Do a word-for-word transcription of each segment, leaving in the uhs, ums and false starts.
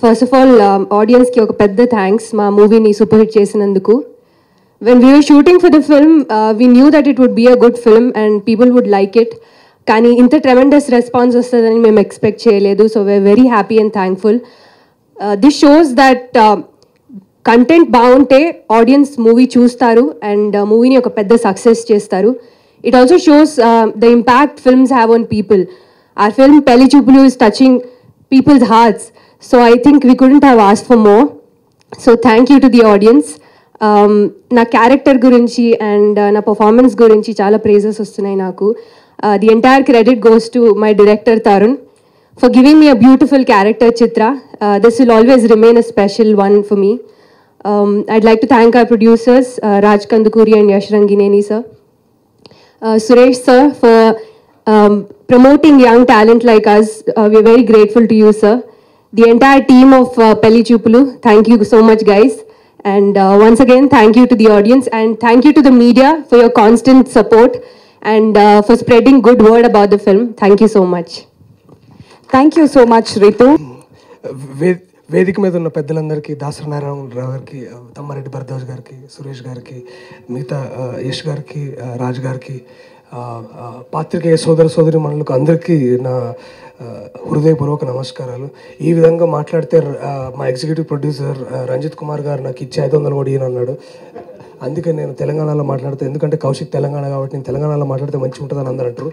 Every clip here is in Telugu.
ఫస్ట్ ఆఫ్ ఆల్ ఆడియన్స్కి ఒక పెద్ద థ్యాంక్స్ మా మూవీని సూపర్ హిట్ చేసినందుకు. When we were shooting for the film, uh, we knew that it would be a good film and people would like it. కానీ ఇంత ట్రెమెండస్ రెస్పాన్స్ వస్తుందని మేము ఎక్స్పెక్ట్ చేయలేదు. So we're very happy and thankful. This shows that content బాగుంటే ఆడియన్స్ మూవీ చూస్తారు అండ్ మూవీని ఒక పెద్ద సక్సెస్ చేస్తారు. It also shows the impact films have on people. Our film Pelli Choopulu is touching people's hearts. So I think we couldn't have asked for more. So thank you to the audience. నా క్యారెక్టర్ గురించి అండ్ నా పర్ఫార్మెన్స్ గురించి చాలా ప్రైజెస్ వస్తున్నాయి నాకు. The entire credit goes to my director Tarun for giving me a beautiful character Chitra. This will always remain a special one for me. I'd like to thank our producers Raj Kandukuri and Yash Rangineni sir, Suresh sir for promoting young talent like us. Uh, we're very grateful to you, sir. The entire team of uh, Pelli Choopulu, thank you so much, guys. And uh, once again, thank you to the audience and thank you to the media for your constant support and uh, for spreading good word about the film. Thank you so much. Thank you so much, Ritu. వేదిక మీద ఉన్న పెద్దలందరికీ, దాసరి నారాయణరావు గారికి, తమ్మారెడ్డి భరద్వాజ్ గారికి, సురేష్ గారికి, మిగతా యష్ గారికి, రాజ్ గారికి, పాత్రికేయ సోదర సోదరి మనులకు అందరికీ నా హృదయపూర్వక నమస్కారాలు. ఈ విధంగా మాట్లాడితే మా ఎగ్జిక్యూటివ్ ప్రొడ్యూసర్ రంజిత్ కుమార్ గారు నాకు ఇచ్చి ఐదు వందలు కూడా అన్నాడు. అందుకే నేను తెలంగాణలో మాట్లాడితే, ఎందుకంటే కౌశిక్ తెలంగాణ కాబట్టి నేను తెలంగాణలో మాట్లాడితే మంచిగా ఉంటుందని అందరూ అంటారు.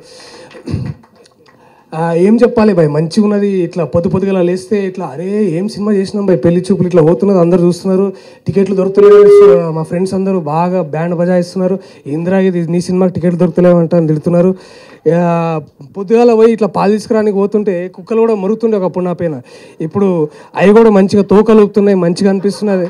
ఏం చెప్పాలి బాయ్, మంచిగా ఉన్నది. ఇట్లా పొద్దు పొద్దుగా లేస్తే ఇట్లా అరే ఏం సినిమా చేసినాం బాయ్, పెళ్లి చూపులు ఇట్లా పోతున్నది, అందరు చూస్తున్నారు, టికెట్లు దొరుకుతలేవు. మా ఫ్రెండ్స్ అందరూ బాగా బ్యాండ్ బజాయిస్తున్నారు, ఇందిరా ఇది నీ సినిమాకి టికెట్లు దొరుకుతలేవంట అని తిడుతున్నారు. పొద్దుగాల పోయి ఇట్లా పాలు తీసుకురానికి పోతుంటే కుక్కలు కూడా మరుగుతుండే ఒకప్పుడు నా పైన. ఇప్పుడు అవి కూడా మంచిగా తోకలు ఊపుతున్నాయి, మంచిగా అనిపిస్తున్నది.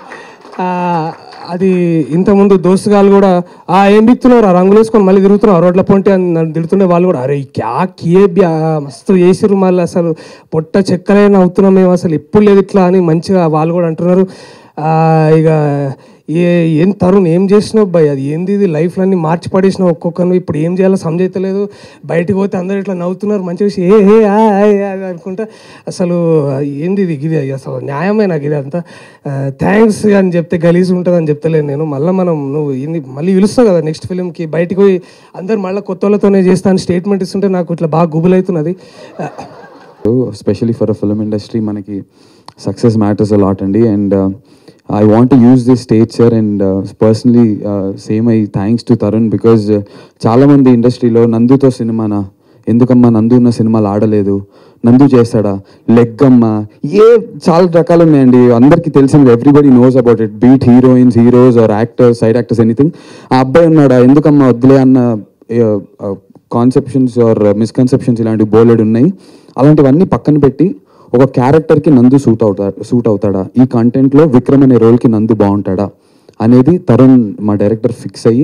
అది ఇంతకుముందు దోస్తుగాళ్ళు కూడా ఆ ఏం బిక్తున్నారు, ఆ రంగులు వేసుకొని మళ్ళీ తిరుగుతున్నారు రోడ్ల పొంటి అని నన్ను తిడుతుండే. వాళ్ళు కూడా అరే క్యా కియే మస్తు చేసిర్రు, మళ్ళీ అసలు పొట్ట చెక్కలైనా అవుతున్నాం మేము, అసలు ఎప్పుడు లేదు ఇట్లా అని మంచిగా వాళ్ళు కూడా అంటున్నారు. ఇక ఏ ఏం తరుణ్ ఏం చేసినావు బాయ్, అది ఏంది ఇది లైఫ్లో అన్నీ మార్చి పడేసినావు ఒక్కొక్కరు, ఇప్పుడు ఏం చేయాలో సమజైతలేదు. బయటకు పోతే అందరూ ఇట్లా నవ్వుతున్నారు, మంచిగా ఏ హే అనుకుంటా. అసలు ఏంది ఇది గిది, అసలు న్యాయమే నాకు ఇది అంతా. థ్యాంక్స్ అని చెప్తే గలీజ్ ఉంటుందని చెప్తలేను నేను. మళ్ళీ మనం నువ్వు ఇన్ని మళ్ళీ పిలుస్తావు కదా నెక్స్ట్ ఫిలింకి, బయటకు పోయి అందరు మళ్ళీ కొత్త వాళ్ళతోనే చేస్తాను స్టేట్మెంట్ ఇస్తుంటే నాకు ఇట్లా బాగా గుబులవుతున్నది. Especially for a film industry మనకి సక్సెస్ మ్యాటర్స్ అ లాట్ అండి. And I want to use this stage, sir, and uh, personally uh, say my thanks to Tarun because uh, చాలా మంది ఇండస్ట్రీలో నందుతో సినిమానా, ఎందుకమ్మా నందు ఉన్న సినిమాలు ఆడలేదు, నందు చేస్తాడా, లెగ్గమ్మ, ఏ చాలా రకాలు ఉన్నాయండి, అందరికీ తెలిసింది. Everybody knows about it, be it heroines, heroes or actors, side actors, anything. ఆ అబ్బాయి ఉన్నాడా, ఎందుకమ్మా వద్దులే అన్న కాన్సెప్షన్స్ ఆర్ మిస్కన్సెప్షన్స్ ఇలాంటివి బోలెడ్ ఉన్నాయి. అలాంటివన్నీ పక్కన పెట్టి ఒక క్యారెక్టర్కి నందు సూట్ అవుతాడు సూట్ అవుతాడా ఈ కంటెంట్లో, విక్రమ్ అనే రోల్కి నందు బాగుంటాడా అనేది తరుణ్ మా డైరెక్టర్ ఫిక్స్ అయ్యి,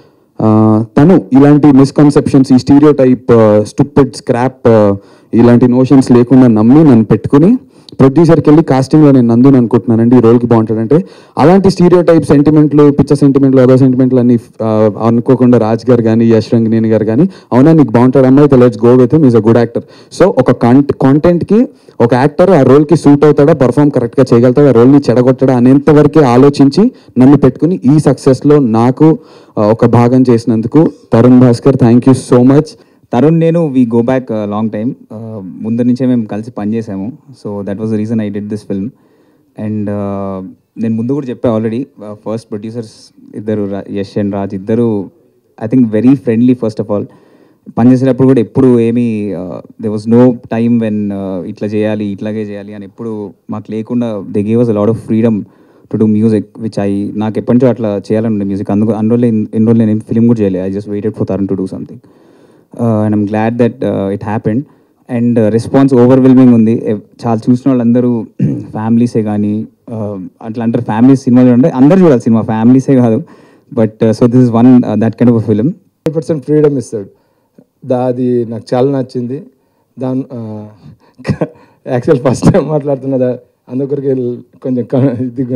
తను ఇలాంటి మిస్కన్సెప్షన్స్, ఈ స్టీరియో టైప్ స్టూపిడ్ స్క్రాప్ ఇలాంటి నోషన్స్ లేకుండా నమ్మి నన్ను పెట్టుకుని ప్రొడ్యూసర్కి వెళ్ళి కాస్టింగ్లో నేను నందుని అనుకుంటున్నానండి ఈ రోల్కి బాగుంటాడంటే, అలాంటి స్టీరియో టైప్ సెంటిమెంట్లు, పిచ్చ సెంటిమెంట్లు, అదో సెంటిమెంట్లు అన్ని అనుకోకుండా రాజ్ గారు కానీ యష్ రంగినేని గారు కానీ అవునా నీకు బాగుంటాడు అమ్మాయి అయితే let's go with him, is a good actor. So ఒక కాంటెంట్కి ఒక యాక్టర్ ఆ రోల్కి సూట్ అవుతాడా, పర్ఫామ్ కరెక్ట్గా చేయగలుగుతాడా, ఆ రోల్ని చెడగొట్టాడా అనేంతవరకే ఆలోచించి నన్ను పెట్టుకుని ఈ సక్సెస్లో నాకు ఒక భాగం చేసినందుకు Tarun Bhaskar thank you so much. Tarun నేను we go back long time, ముందు నుంచే మేము కలిసి పనిచేసాము. So that was the reason I did this film. And నేను ముందు కూడా చెప్పా ఆల్రెడీ, ఫస్ట్ ప్రొడ్యూసర్స్ ఇద్దరు యష్ అండ్ రాజ్ ఇద్దరు I think very friendly. First of all పనిచేసేటప్పుడు కూడా ఎప్పుడు ఏమీ there was no time when ఇట్లా చేయాలి ఇట్లాగే చేయాలి అని ఎప్పుడు మాకు లేకుండా they gave us a lot of freedom to do music which I నాకు ఎప్పటి నుంచో అట్లా చేయాలండి మ్యూజిక్. అందుకు అన్ని రోజులు ఎన్ని రోజులు నేను ఫిల్మ్ కూడా చేయలేదు. I just waited for Tarun to do something and I'm glad that it happened. And response overwhelming ఉంది. చాలా చూసిన వాళ్ళందరూ ఫ్యామిలీసే కానీ అట్లా అంటారు, ఫ్యామిలీ సినిమా చూడండి, అందరూ చూడాలి సినిమా, ఫ్యామిలీసే కాదు. But so this is one that kind of a film. Hundred percent freedom ఇస్తాడు, దా అది నాకు చాలా నచ్చింది. దాని యాక్చువల్ ఫస్ట్ టైం మాట్లాడుతున్నదా అందుకొరికి కొంచెం ఇదిగా,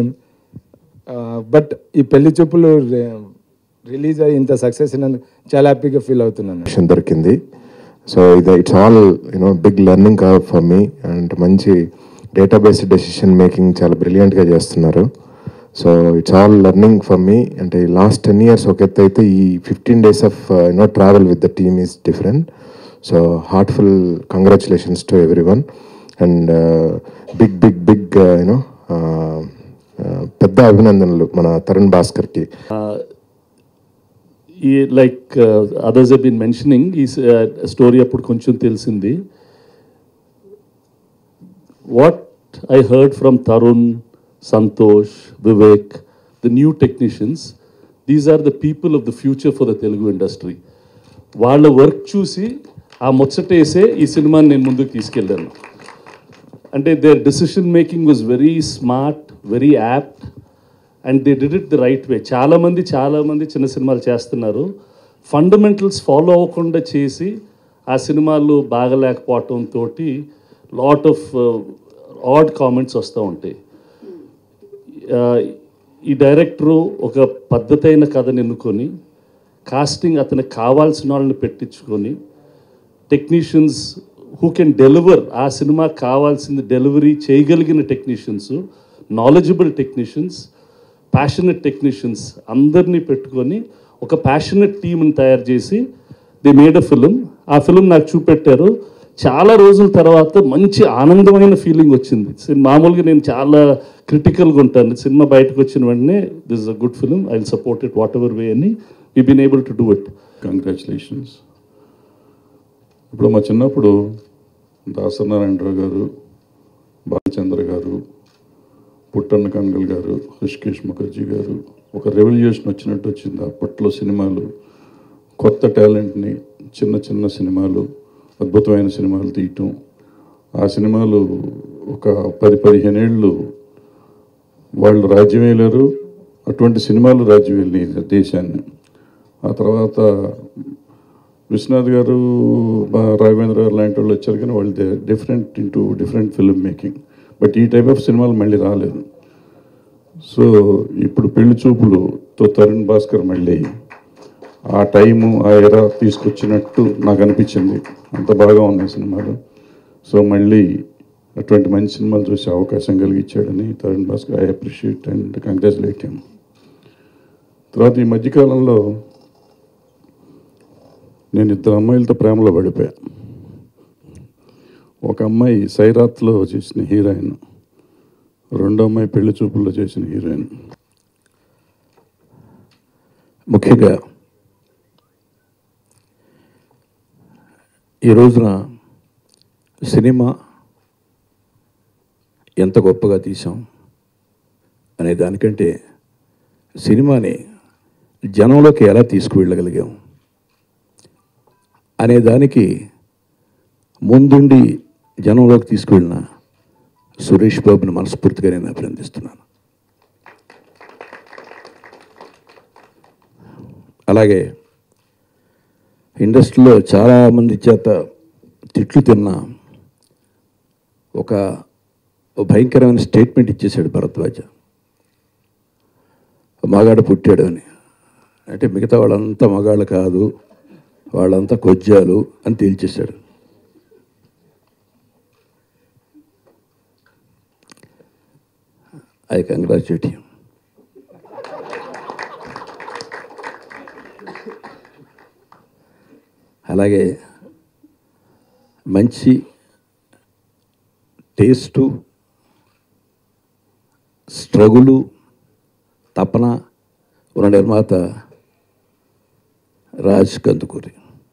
బట్ ఈ పెళ్లి చూపులు రిలీజ్ అయ్యి ఇంత సక్సెస్ అయినందుకు చాలా హ్యాపీగా ఫీల్ అవుతున్నాను. దొరికింది. సో ఇది it's all you know big learning curve for me. And మంచి డేటాబేస్ డెసిషన్ మేకింగ్ చాలా బ్రిలియంట్గా చేస్తున్నారు. So it's all learning for me. అంటే లాస్ట్ టెన్ ఇయర్స్ ఒక ఎత్తు అయితే, ఈ fifteen days of you know travel with the team is different. So heartful congratulations to every one and big big big you know పెద్ద అభినందనలు మన తరుణ్ భాస్కర్కి. ఈ like others have been mentioning, ఈ స్టోరీ అప్పుడు కొంచెం తెలిసింది. What I heard from Tarun, Santosh, Vivek, the new technicians, these are the people of the future for the Telugu industry. వాళ్ళ వర్క్ చూసి ఆ ముచ్చటేసే ఈ సినిమాని నేను ముందుకు తీసుకెళ్ళాను. అంటే their decision making was very smart, very apt and they did it the right way. చాలామంది చాలామంది చిన్న సినిమాలు చేస్తున్నారు, ఫండమెంటల్స్ ఫాలో అవ్వకుండా చేసి ఆ సినిమాలు బాగలేకపోవటంతో లాట్ ఆఫ్ ఆడ్ కామెంట్స్ వస్తూ ఉంటాయి. ఈ డైరెక్టరు ఒక పద్ధతైన కథను ఎన్నుకొని, కాస్టింగ్ అతనికి కావాల్సిన వాళ్ళని పెట్టించుకొని, టెక్నీషియన్స్ హూ కెన్ డెలివర్, ఆ సినిమాకి కావాల్సింది డెలివరీ చేయగలిగిన technicians, knowledgeable technicians, passionate technicians అందరినీ పెట్టుకొని ఒక ప్యాషనెట్ టీమ్ని తయారు చేసి దే మేడ్ అ ఫిలిం. ఆ ఫిలిం నాకు చూపెట్టారు. చాలా రోజుల తర్వాత మంచి ఆనందమైన ఫీలింగ్ వచ్చింది. మామూలుగా నేను చాలా క్రిటికల్గా ఉంటాను, సినిమా బయటకు వచ్చిన వెంటనే this is a good film, I will support it whatever way అని we been able to do it. Congratulations. ఇప్పుడు మా చిన్నప్పుడు దాసనారాయణరావు గారు, బాలచంద్ర గారు, పుట్టన్న కంగల్ గారు, హృషికేష్ ముఖర్జీ గారు, ఒక రెవల్యూషన్ వచ్చినట్టు వచ్చింది. అప్పట్లో సినిమాలు కొత్త టాలెంట్ని, చిన్న చిన్న సినిమాలు, అద్భుతమైన సినిమాలు తీయటం. ఆ సినిమాలు ఒక పది పదిహేను ఏళ్ళు వాళ్ళు రాజ్యం వేయలేరు, అటువంటి సినిమాలు రాజ్యం వెళ్ళి దేశాన్ని. ఆ తర్వాత విశ్వనాథ్ గారు, రాఘవేంద్ర గారు లాంటి వాళ్ళు వచ్చారు, కానీ వాళ్ళు different into different film making. But ఈ టైప్ ఆఫ్ సినిమాలు మళ్ళీ రాలేదు. సో ఇప్పుడు పెళ్లి చూపులుతో తరుణ్ భాస్కర్ మళ్ళీ ఆ టైము, ఆ ఎరా తీసుకొచ్చినట్టు నాకు అనిపించింది. అంత బాగా ఉన్నాయి సినిమాలు. సో మళ్ళీ అటువంటి మంచి సినిమాలు చూసే అవకాశం కలిగించాడని Tarun Bhaskar I appreciate and congratulate him. తర్వాత ఈ మధ్యకాలంలో నేను ఇద్దరు అమ్మాయిలతో ప్రేమలో పడిపోయా. ఒక అమ్మాయి సైరాత్లో చేసిన హీరోయిన్, రెండో అమ్మాయి పెళ్లి చూపుల్లో చేసిన హీరోయిన్. ముఖ్యంగా ఈ రోజున సినిమా ఎంత గొప్పగా తీసాం అనే దానికంటే సినిమాని జనంలోకి ఎలా తీసుకువెళ్ళగలిగాం అనే దానికి ముందుండి జనంలోకి తీసుకువెళ్ళిన సురేష్ బాబుని మనస్ఫూర్తిగా నేను అభినందిస్తున్నాను. అలాగే ఇండస్ట్రీలో చాలామంది చేత తిట్లు తిన్న ఒక భయంకరమైన స్టేట్మెంట్ ఇచ్చేశాడు భరద్వాజ, మగాడు పుట్టాడు అని. అంటే మిగతా వాళ్ళంతా మగాళ్ళు కాదు, వాళ్ళంతా కొజ్జాలు అని తేల్చేశాడు. I congratulate you. అలాగే మంచి టేస్టు, స్ట్రగులు, తపన ఉన్న నిర్మాత రాజ్ కందుకూరి.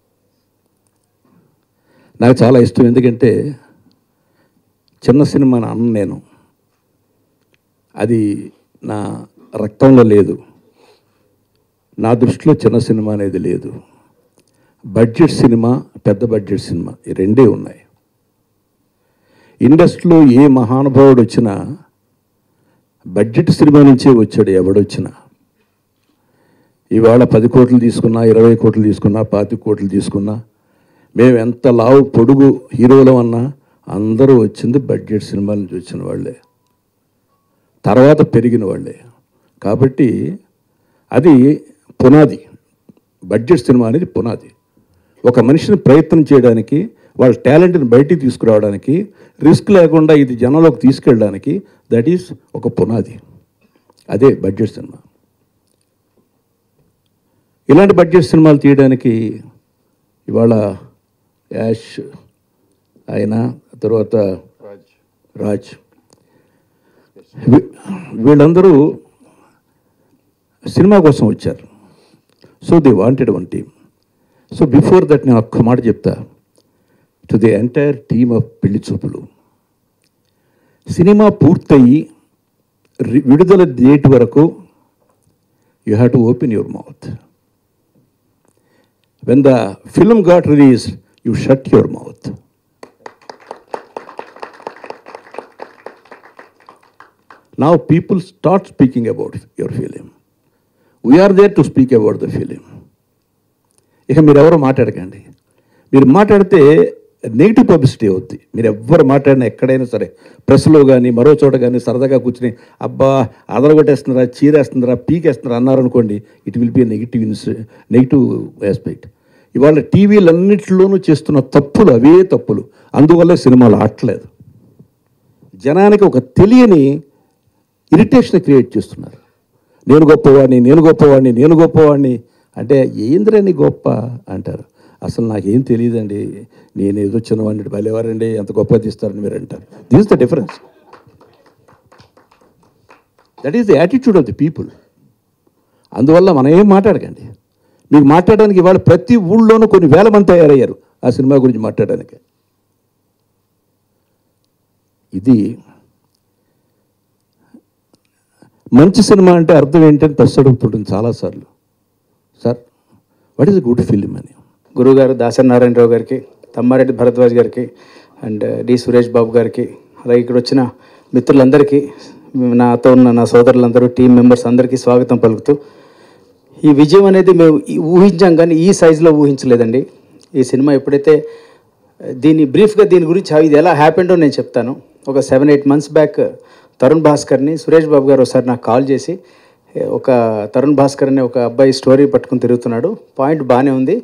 నాకు చాలా ఇష్టం, ఎందుకంటే చిన్న సినిమా అన్న నేను, అది నా రక్తంలో లేదు. నా దృష్టిలో చిన్న సినిమా అనేది లేదు. బడ్జెట్ సినిమా, పెద్ద బడ్జెట్ సినిమా, ఈ రెండే ఉన్నాయి. ఇండస్ట్రీలో ఏ మహానుభావుడు వచ్చినా బడ్జెట్ సినిమా నుంచే వచ్చాడు ఎవడొచ్చినా. ఇవాళ పది కోట్లు తీసుకున్నా, ఇరవై కోట్లు తీసుకున్నా, పాతిక కోట్లు తీసుకున్నా, మేము ఎంత లావు పొడుగు హీరోలం అన్నా అందరూ వచ్చింది బడ్జెట్ సినిమాల నుంచి వచ్చిన వాళ్ళే, తర్వాత పెరిగిన వాళ్ళే. కాబట్టి అది పునాది. బడ్జెట్ సినిమా అనేది పునాది. ఒక మనిషిని ప్రయత్నం చేయడానికి వాళ్ళ టాలెంట్ని బయటికి తీసుకురావడానికి, రిస్క్ లేకుండా ఇది జనంలోకి తీసుకెళ్ళడానికి దట్ ఈస్ ఒక పునాది. అదే బడ్జెట్ సినిమా. ఇలాంటి బడ్జెట్ సినిమాలు తీయడానికి ఇవాళ యాష్ ఆయన, తర్వాత రాజ్, వీళ్ళందరూ సినిమా కోసం వచ్చారు. So they wanted one team. So before that నేను ఒక్క మాట చెప్తా to the entire team of Pelli Choopulu. Cinema పూర్తయి విడుదల డేట్ వరకు you have to open your mouth. When the film got release you shut your mouth. Now people start speaking about your film. We are there to speak about the film. ఇక మీరు ఎవరో మాట్లాడకండి. మీరు మాట్లాడితే నెగిటివ్ పబ్లిసిటీ అవుద్ది. మీరు ఎవ్వరు మాట్లాడినా ఎక్కడైనా సరే, ప్రెస్లో కానీ మరో చోట కానీ సరదాగా కూర్చుని అబ్బా అదరగొట్టేస్తున్నారా, చీరేస్తున్నారా, పీకేస్తున్నారా అన్నారనుకోండి, it will be negative in negative aspect. ఇవాళ టీవీలన్నింటిలోనూ చేస్తున్న తప్పులు అవే తప్పులు. అందువల్ల సినిమాలు ఆడలేదు. జనానికి ఒక తెలియని ఇరిటేషన్ క్రియేట్ చేస్తున్నారు. నేను గొప్పవాడిని, నేను గొప్పవాడిని, నేను గొప్పవాడిని అంటే ఏంద్రని గొప్ప అంటారు. అసలు నాకేం తెలియదండి, నేను ఏదో చిన్నవాడిని, భలేవారండి, ఎంత గొప్ప తీస్తారని మీరు అంటారు. This is the difference. That is the attitude of the people. అందువల్ల మనం ఏం మాట్లాడకండి. మీకు మాట్లాడడానికి ఇవాళ ప్రతి ఊళ్ళోనూ కొన్ని వేల మంది తయారయ్యారు ఆ సినిమా గురించి మాట్లాడడానికి. ఇది మంచి సినిమా అంటే అర్థం ఏంటని ప్రశ్న అడుగుతుంటుంది చాలాసార్లు. Sir what is a good film అని. గురుగారు దాసరి నారాయణరావు గారికి, తమ్మారెడ్డి భరద్వాజ్ గారికి అండ్ డి సురేష్ బాబు గారికి, అలాగే ఇక్కడ వచ్చిన మిత్రులందరికీ, నాతో ఉన్న నా సోదరులందరూ, టీం మెంబర్స్ అందరికీ స్వాగతం పలుకుతూ, ఈ విజయం అనేది మేము ఊహించాం కానీ ఈ సైజులో ఊహించలేదండి. ఈ సినిమా ఎప్పుడైతే దీన్ని బ్రీఫ్గా దీని గురించి ఇది ఎలా హ్యాపెండో నేను చెప్తాను. ఒక seven eight months back Tarun భాస్కర్ని సురేష్ బాబు గారు ఒకసారి నాకు కాల్ చేసి, ఒక తరుణ్ భాస్కర్ అనే ఒక అబ్బాయి స్టోరీ పట్టుకుని తిరుగుతున్నాడు, పాయింట్ బాగానే ఉంది,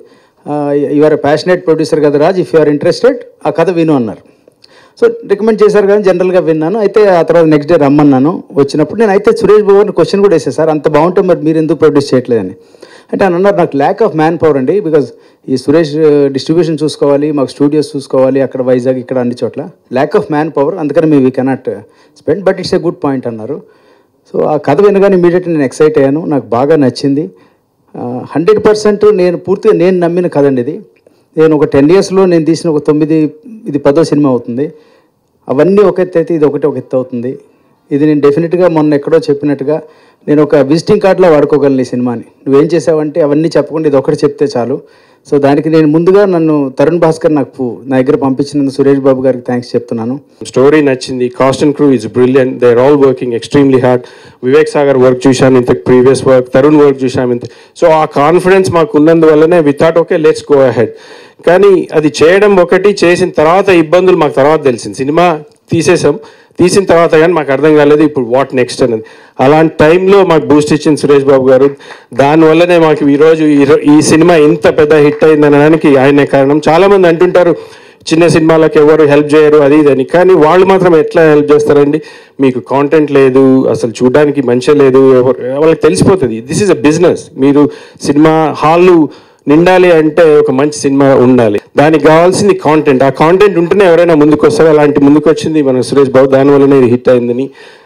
యు ఆర్ ప్యాషనేట్ ప్రొడ్యూసర్ కదా Raj, if you are interested ఆ కథ విను అన్నారు. సో రికమెండ్ చేశారు కానీ జనరల్గా విన్నాను. అయితే ఆ తర్వాత నెక్స్ట్ డే రమ్మన్నాను. వచ్చినప్పుడు నేను అయితే సురేష్ బాబు గారిని క్వశ్చన్ కూడా వేసాను, సార్ అంత బాగుంటే మరి మీరు ఎందుకు ప్రొడ్యూస్ చేయట్లేదని. అంటే అని అన్నారు, నాకు ల్యాక్ ఆఫ్ మ్యాన్ పవర్ అండి, బికాజ్ ఈ సురేష్ డిస్ట్రిబ్యూషన్ చూసుకోవాలి, మాకు స్టూడియోస్ చూసుకోవాలి, అక్కడ వైజాగ్ ఇక్కడ అన్ని చోట్ల ల్యాక్ ఆఫ్ మ్యాన్ పవర్, అందుకని మేము we cannot spend, but it's a good point అన్నారు. సో ఆ కథ వినగానే ఇమీడియట్గా నేను ఎక్సైట్ అయ్యాను, నాకు బాగా నచ్చింది. హండ్రెడ్ పర్సెంట్ నేను పూర్తిగా నేను నమ్మిన కథ అండి ఇది. నేను ఒక టెన్ ఇయర్స్లో నేను తీసిన ఒక తొమ్మిది ఇది పదో సినిమా అవుతుంది. అవన్నీ ఒక ఎత్తు అయితే ఇది ఒకటి ఒక ఎత్తు అవుతుంది. ఇది నేను డెఫినెట్గా మొన్న ఎక్కడో చెప్పినట్టుగా నేను ఒక విజిటింగ్ కార్డులో వాడుకోగలను ఈ సినిమాని. నువ్వేం చేసావంటే అవన్నీ చెప్పకుండా ఇది ఒకటి చెప్తే చాలు. సో దానికి నేను ముందుగా నన్ను తరుణ్ భాస్కర్ నాకు నా దగ్గర పంపించినందుకు సురేష్ బాబు గారికి థ్యాంక్స్ చెప్తున్నాను. స్టోరీ నచ్చింది, cast and crew is brilliant, they are all working extremely hard. Vivek Sagar work చూశాను ఇంత ప్రీవియస్ వర్క్, తరుణ్ వర్క్ చూశాను ఇంత. సో ఆ కాన్ఫిడెన్స్ మాకు ఉన్నందువల్లనే we thought okay let's go ahead. కానీ అది చేయడం ఒకటి, చేసిన తర్వాత ఇబ్బందులు మాకు తర్వాత తెలిసింది. సినిమా తీసేసాం, తీసిన తర్వాత కానీ మాకు అర్థం కాలేదు ఇప్పుడు వాట్ నెక్స్ట్ అనేది. అలాంటి టైంలో మాకు బూస్ట్ ఇచ్చింది సురేష్ బాబు గారు. దానివల్లనే మాకు ఈరోజు ఈ సినిమా ఇంత పెద్ద హిట్ అయింది అనడానికి ఆయనే కారణం. చాలామంది అంటుంటారు చిన్న సినిమాలకు ఎవరు హెల్ప్ చేయరు అది ఇదని, కానీ వాళ్ళు మాత్రం ఎట్లా హెల్ప్ చేస్తారండి? మీకు కాంటెంట్ లేదు, అసలు చూడడానికి మంచిగా లేదు, ఎవరు వాళ్ళకి తెలిసిపోతుంది. This is a business. మీరు సినిమా హాళ్ళు నిండాలి అంటే ఒక మంచి సినిమా ఉండాలి, దానికి కావాల్సింది కాంటెంట్. ఆ కాంటెంట్ ఉంటేనే ఎవరైనా ముందుకు వస్తారు. అలాంటి ముందుకు వచ్చింది మన సురేష్ బాబు, దానివల్లనే ఇది హిట్ అయిందని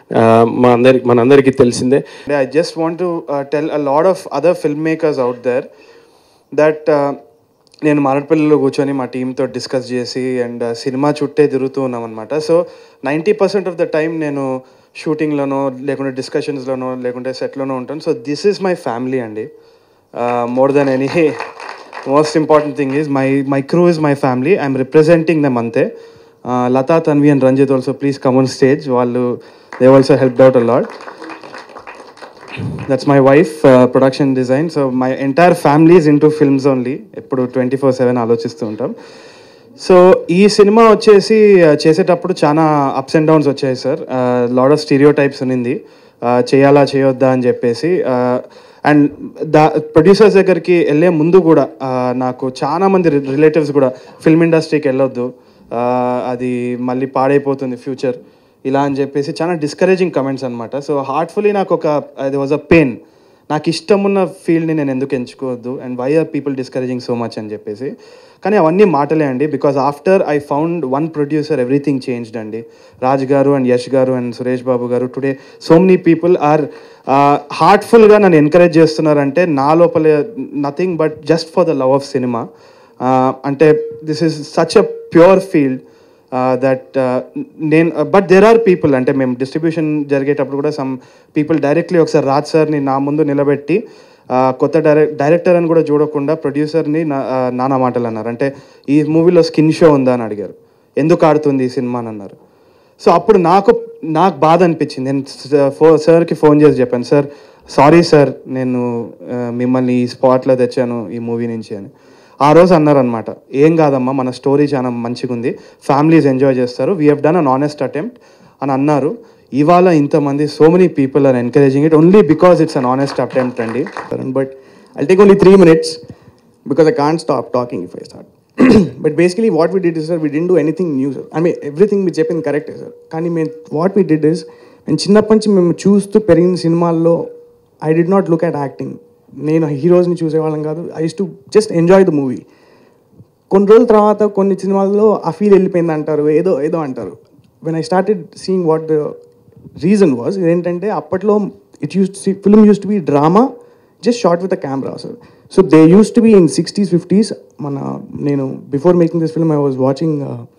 మా అందరికి మనందరికీ తెలిసిందే. I just want to tell a lot of other film makers out there that నేను మారట్పల్లిలో కూర్చొని మా టీంతో డిస్కస్ చేసి అండ్ సినిమా చుట్టే తిరుగుతూ ఉన్నాం అనమాట. So ninety percent of the time నేను షూటింగ్లోనో లేకుంటే డిస్కషన్స్లోనో లేకుంటే సెట్లోనో ఉంటాను. So this is my family అండి. Uh, more than any most important thing is my my crew is my family. I'm representing them ante. uh, Lata, Tanvi and Ranjit also please come on stage. Wallu they also helped out a lot. That's my wife, uh, production design. So my entire family is into films only. Eppudu twenty-four seven ఆలోచిస్తూ ఉంటాం. సో ఈ సినిమా వచ్చేసి చేసేటప్పుడు చాలా అప్స్ అండ్ డౌన్స్ వచ్చాయి sir. Lot of stereotypes ఉన్నింది, చేయాలా చేయొద్దా అని చెప్పేసి. అండ్ దా ప్రొడ్యూసర్స్ దగ్గరికి వెళ్ళే ముందు కూడా నాకు చాలా మంది రిలేటివ్స్ కూడా ఫిల్మ్ ఇండస్ట్రీకి వెళ్ళొద్దు, అది మళ్ళీ పాడైపోతుంది ఫ్యూచర్ ఇలా అని చెప్పేసి చాలా డిస్కరేజింగ్ కమెంట్స్ అనమాట. సో హార్ట్ఫుల్లీ నాకు ఒక అది వాజ్ అ పెయిన్, నాకు ఇష్టం ఉన్న ఫీల్డ్ని నేను ఎందుకు ఎంచుకోవద్దు and why are people discouraging so much అని చెప్పేసి. కానీ అవన్నీ మాటలే అండి, because after I found one producer everything changed అండి. రాజ్ గారు అండ్ యష్ గారు and Suresh Babu garu today so many people are హార్ట్ఫుల్గా నన్ను ఎంకరేజ్ చేస్తున్నారంటే నా లోపల nothing but just for the love of cinema. అంటే this is such a pure field that నేను బట్ దేర్ ఆర్ పీపుల్, అంటే మేము డిస్ట్రిబ్యూషన్ జరిగేటప్పుడు కూడా సమ్ పీపుల్ డైరెక్ట్లీ ఒకసారి రాజ్ సార్ని నా ముందు నిలబెట్టి కొత్త డైరెక్ట్ డైరెక్టర్ అని కూడా చూడకుండా ప్రొడ్యూసర్ని నానా మాటలు అన్నారు. అంటే ఈ మూవీలో స్కిన్ షో ఉందా అని అడిగారు, ఎందుకు ఆడుతుంది ఈ సినిమా అని అన్నారు. సో అప్పుడు నాకు నాకు బాధ అనిపించింది. నేను ఫో సార్కి ఫోన్ చేసి చెప్పాను, సార్ సారీ సార్ నేను మిమ్మల్ని ఈ స్పాట్లో తెచ్చాను ఈ మూవీ నుంచి అని. ఆ రోజు అన్నారనమాట, ఏం కాదమ్మా మన స్టోరీ చాలా మంచిగా ఉంది, ఫ్యామిలీస్ ఎంజాయ్ చేస్తారు, we have done an honest attempt అని అన్నారు. ఇవాళ ఇంతమంది so many people are encouraging it only because it's an honest attempt అండి. But I'll take only three minutes because I can't stop talking if I start. But basically what we did is sir, we didn't do anything new sir. I mean everything మీరు చెప్పింది కరెక్టే సార్, కానీ మేము వాట్ వీ డిడ్ ఇస్, మేము చిన్నప్పటి నుంచి మేము చూస్తూ పెరిగిన సినిమాల్లో I did not look at acting. నేను హీరోస్ని చూసేవాళ్ళం కాదు, I use to just enjoy the movie. కొన్ని రోజుల తర్వాత కొన్ని సినిమాల్లో ఆ ఫీల్ వెళ్ళిపోయింది అంటారు, ఏదో ఏదో అంటారు. When I started seeing what the reason was, ఏంటంటే అప్పట్లో it use film use to be drama just short with a camera sir. So they use to be in sixties fifties. మన నేను before making this film I was watching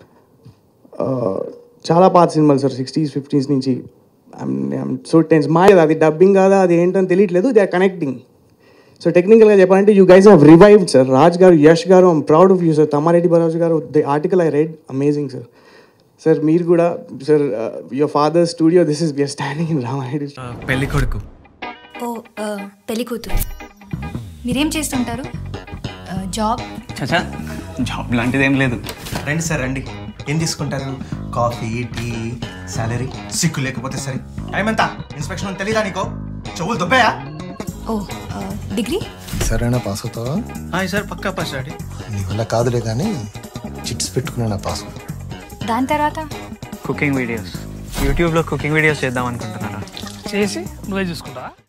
చాలా పాత సినిమాలు సార్, సిక్స్టీస్ ఫిఫ్టీస్ నుంచి. సో టెన్స్ మా అది డబ్బింగ్ కాదా అది ఏంటని తెలియట్లేదు, దే ఆర్ కనెక్టింగ్. సో టెక్నికల్గా చెప్పాలంటే you guys have revived sir. Raj garu, Yash garu, I'm proud of you sir. Tammareddy Baraju garu, the article I read, amazing sir. Sir మీరు కూడా sir, your father studio, this is we're standing in Ramareddy. పెళ్లి కొడుకు. ఓ పెళ్లి కూతురు. మీరేం చేస్తుంటారు? జాబ్? చచా జాబ్ లాంటిది ఏం లేదు. రండి సార్ రండి, ఏం తీసుకుంటారు? Coffee, tea, salary? సిక్కు లేకపోతే సరే. టైం ఎంత? ఇన్స్పెక్షన్ తెలీదా నీకో? చెవులు దుబ్బయా? ఓ డిగ్రీ? సరేనా పాస్ అవుతావా? సార్ పక్కా పాస్ అండి. నీ వల్ల కాదులే కానీ చిట్స్ పెట్టుకున్నా పాస్. దాని తర్వాత కుకింగ్ వీడియోస్, యూట్యూబ్లో కుకింగ్ వీడియోస్ చేద్దాం అనుకుంటున్నారా? చేసి నువ్వే చూసుకుంటావా?